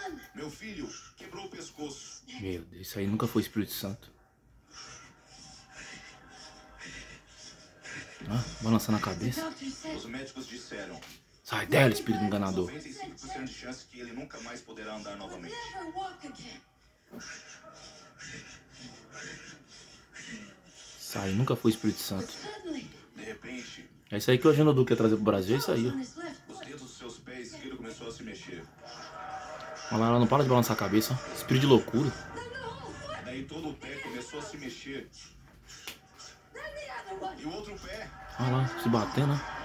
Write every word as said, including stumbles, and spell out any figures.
Meu filho quebrou o pescoço. Meu Deus, isso aí nunca foi Espírito Santo. Ah, balançando a cabeça. Os médicos disseram Sai dela, espírito enganador. noventa e cinco por cento de chance que ele nunca mais poderá andar novamente. Sai, nunca foi Espírito Santo. De repente, É isso aí que o Agenor quer trazer pro Brasil, é isso aí, ó. os dedos dos seus pés viram começou a se mexer. Olha lá, ela não para de balançar a cabeça, ó. Espírito de loucura. Daí todo o pé começou a se mexer. E o outro pé Olha lá, se batendo, ó.